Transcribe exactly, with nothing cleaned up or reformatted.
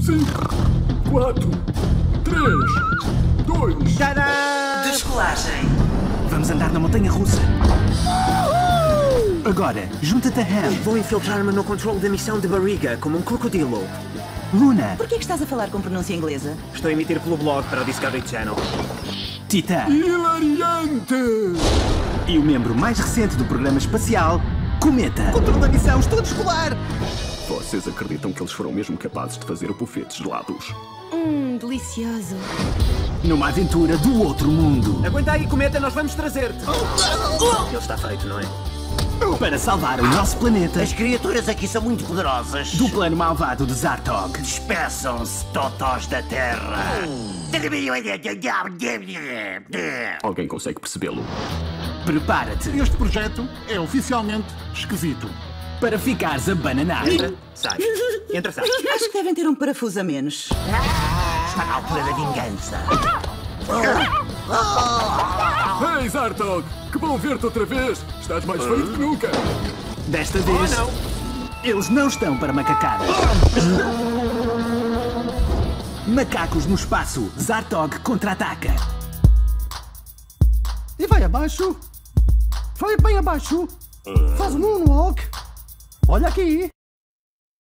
cinco, quatro, três, dois... Tadá! Descolagem. Vamos andar na montanha russa. Agora, junta-te a Ham. Vou infiltrar-me no controle da missão de barriga, como um crocodilo. Luna. Por que é que estás a falar com pronúncia inglesa? Estou a emitir pelo blog para o Discovery Channel. Titã. Hilariante! E o membro mais recente do programa espacial, Cometa. Controle da missão, estou a descolar! Vocês acreditam que eles foram mesmo capazes de fazer o buffet gelados? Hum, delicioso. Numa aventura do outro mundo. Aguenta aí, cometa, nós vamos trazer-te. Ele está feito, não é? Para salvar o nosso planeta As criaturas aqui são muito poderosas. do plano malvado de Zartog. Despeçam-se, totós da Terra. Alguém consegue percebê-lo? Prepara-te Este projeto é oficialmente esquisito. para ficares a bananar. Entra, sai. Entra, sai. Acho que devem ter um parafuso a menos. Está na altura da vingança. Ei, Zartog! Que bom ver-te outra vez! Estás mais feito que nunca! Desta vez, não. eles não estão para macacadas. Macacos no espaço. Zartog contra-ataca. E vai abaixo. Vai bem abaixo. Faz um moonwalk. Olha aqui.